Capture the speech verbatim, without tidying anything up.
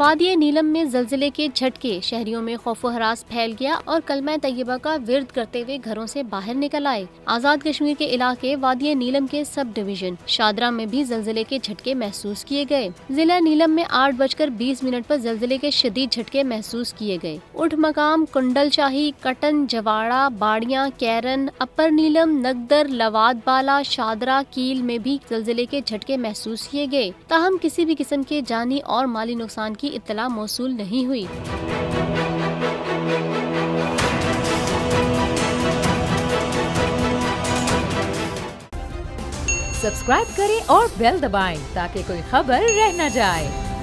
वादी नीलम में जल्जिले के झटके, शहरियों में खौफो हरास फैल गया और कलमा तैयबा का विर्द करते हुए घरों से बाहर निकल आए। आजाद कश्मीर के इलाके वादी नीलम के सब डिवीजन शादरा में भी जल्जिले के झटके महसूस किए गए। जिला नीलम में आठ बजकर बीस मिनट पर जल्जिले के शदीद झटके महसूस किए गए। उठ मकाम, कुंडल शाही, कटन, जवाड़ा, बाड़ियाँ, कैरन, अपर नीलम, नगदर, लवाद बाला, शादरा, कील में भी जल्जिले के झटके महसूस किए गए। ताहम किसी भी किस्म के जानी और माली नुकसान की इत्तला मौसूल नहीं हुई। सब्सक्राइब करें और बेल दबाएं ताकि कोई खबर रह न जाए।